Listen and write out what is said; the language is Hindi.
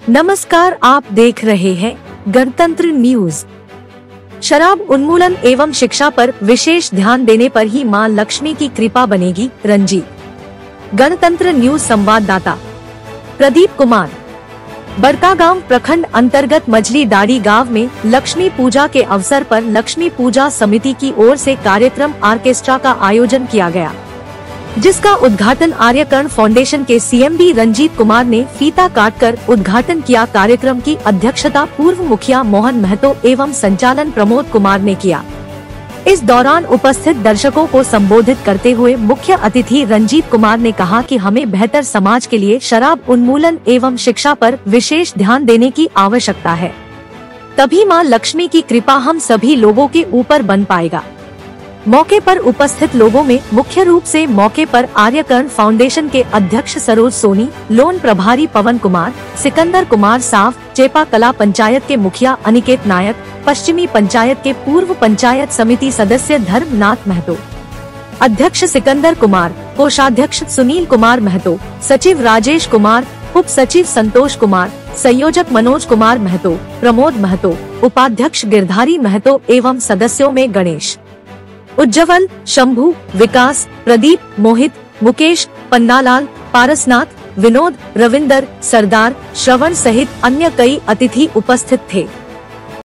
नमस्कार, आप देख रहे हैं गणतंत्र न्यूज। शराब उन्मूलन एवं शिक्षा पर विशेष ध्यान देने पर ही मां लक्ष्मी की कृपा बनेगी। रंजीत। गणतंत्र न्यूज संवाददाता प्रदीप कुमार। बड़कागांव प्रखंड अंतर्गत मझली डाड़ी गांव में लक्ष्मी पूजा के अवसर पर लक्ष्मी पूजा समिति की ओर से कार्यक्रम ऑर्केस्ट्रा का आयोजन किया गया, जिसका उद्घाटन आर्यकर्ण फाउंडेशन के सीएमडी रंजीत कुमार ने फीता काटकर उद्घाटन किया। कार्यक्रम की अध्यक्षता पूर्व मुखिया मोहन महतो एवं संचालन प्रमोद कुमार ने किया। इस दौरान उपस्थित दर्शकों को संबोधित करते हुए मुख्य अतिथि रंजीत कुमार ने कहा कि हमें बेहतर समाज के लिए शराब उन्मूलन एवं शिक्षा पर विशेष ध्यान देने की आवश्यकता है, तभी मां लक्ष्मी की कृपा हम सभी लोगों के ऊपर बन पाएगा। मौके पर उपस्थित लोगों में मुख्य रूप से मौके पर आर्यकर्ण फाउंडेशन के अध्यक्ष सरोज सोनी, लोन प्रभारी पवन कुमार, सिकंदर कुमार साफ, चेपा कला पंचायत के मुखिया अनिकेत नायक, पश्चिमी पंचायत के पूर्व पंचायत समिति सदस्य धर्मनाथ महतो, अध्यक्ष सिकंदर कुमार, कोषाध्यक्ष सुनील कुमार महतो, सचिव राजेश कुमार, उप सचिव संतोष कुमार, संयोजक मनोज कुमार महतो, प्रमोद महतो, उपाध्यक्ष गिरधारी महतो एवं सदस्यों में गणेश, उज्जवल, शंभू, विकास, प्रदीप, मोहित, मुकेश, पन्नालाल, पारसनाथ, विनोद, रविंदर, सरदार, श्रवण सहित अन्य कई अतिथि उपस्थित थे।